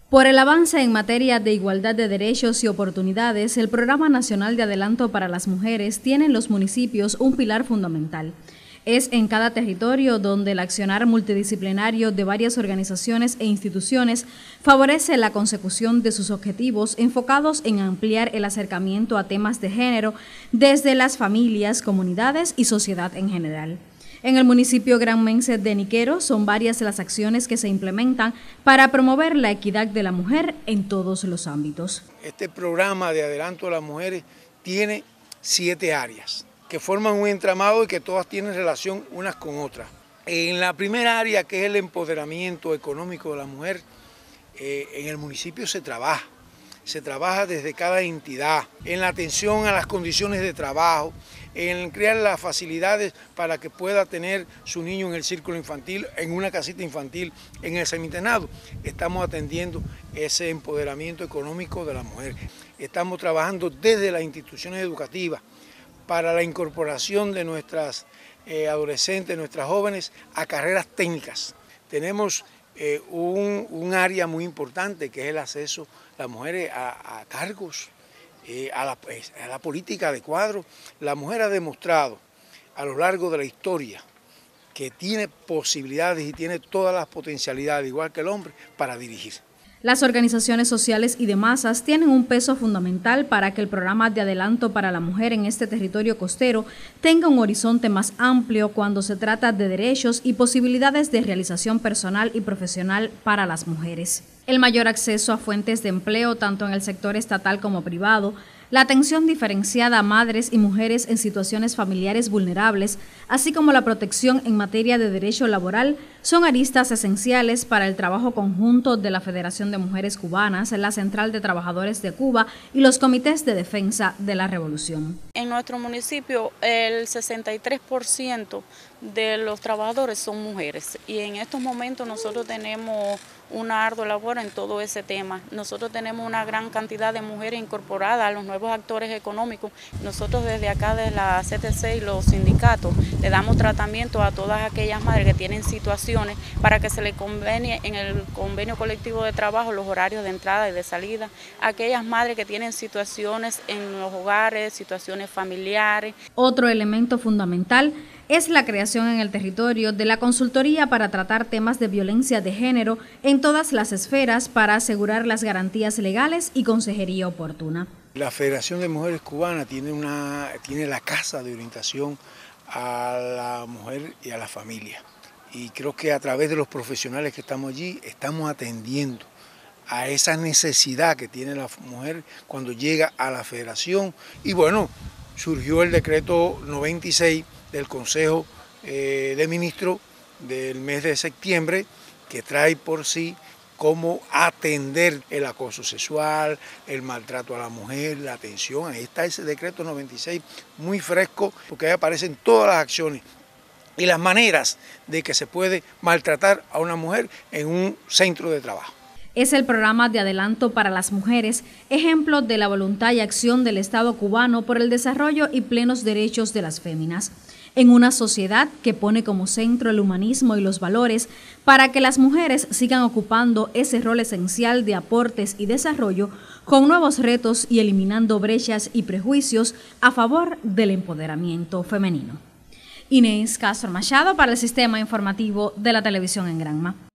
Por el avance en materia de igualdad de derechos y oportunidades, el Programa Nacional de Adelanto para las Mujeres tiene en los municipios un pilar fundamental. Es en cada territorio donde el accionar multidisciplinario de varias organizaciones e instituciones favorece la consecución de sus objetivos enfocados en ampliar el acercamiento a temas de género desde las familias, comunidades y sociedad en general. En el municipio granmense de Niquero son varias las acciones que se implementan para promover la equidad de la mujer en todos los ámbitos. Este programa de adelanto a las mujeres tiene 7 áreas que forman un entramado y que todas tienen relación unas con otras. En la primera área, que es el empoderamiento económico de la mujer, en el municipio se trabaja desde cada entidad, en la atención a las condiciones de trabajo, en crear las facilidades para que pueda tener su niño en el círculo infantil, en una casita infantil, en el semiternado. Estamos atendiendo ese empoderamiento económico de la mujer. Estamos trabajando desde las instituciones educativas para la incorporación de nuestras adolescentes, nuestras jóvenes, a carreras técnicas. Tenemos un área muy importante que es el acceso de las mujeres a cargos, a la política de cuadro. La mujer ha demostrado a lo largo de la historia que tiene posibilidades y tiene todas las potencialidades, igual que el hombre, para dirigir. Las organizaciones sociales y de masas tienen un peso fundamental para que el programa de adelanto para la mujer en este territorio costero tenga un horizonte más amplio cuando se trata de derechos y posibilidades de realización personal y profesional para las mujeres. El mayor acceso a fuentes de empleo, tanto en el sector estatal como privado, la atención diferenciada a madres y mujeres en situaciones familiares vulnerables, así como la protección en materia de derecho laboral, son aristas esenciales para el trabajo conjunto de la Federación de Mujeres Cubanas, la Central de Trabajadores de Cuba y los comités de defensa de la revolución. En nuestro municipio el 63% de los trabajadores son mujeres y en estos momentos nosotros tenemos una ardua labor en todo ese tema. Nosotros tenemos una gran cantidad de mujeres incorporadas a los nuevos actores económicos. Nosotros desde acá, de la CTC y los sindicatos, le damos tratamiento a todas aquellas madres que tienen situaciones para que se les convenie en el convenio colectivo de trabajo los horarios de entrada y de salida. Aquellas madres que tienen situaciones en los hogares, situaciones familiares. Otro elemento fundamental es la creación en el territorio de la consultoría para tratar temas de violencia de género en todas las esferas para asegurar las garantías legales y consejería oportuna. La Federación de Mujeres Cubanas tiene la casa de orientación a la mujer y a la familia. Y creo que a través de los profesionales que estamos allí, estamos atendiendo a esa necesidad que tiene la mujer cuando llega a la federación. Y bueno, surgió el decreto 96 del Consejo de Ministros del mes de septiembre, que trae por sí cómo atender el acoso sexual, el maltrato a la mujer, la atención. Ahí está ese decreto 96 muy fresco, porque ahí aparecen todas las acciones y las maneras de que se puede maltratar a una mujer en un centro de trabajo. Es el programa de adelanto para las mujeres, ejemplo de la voluntad y acción del Estado cubano por el desarrollo y plenos derechos de las féminas, en una sociedad que pone como centro el humanismo y los valores para que las mujeres sigan ocupando ese rol esencial de aportes y desarrollo con nuevos retos y eliminando brechas y prejuicios a favor del empoderamiento femenino. Inés Castro Machado para el Sistema Informativo de la Televisión en Granma.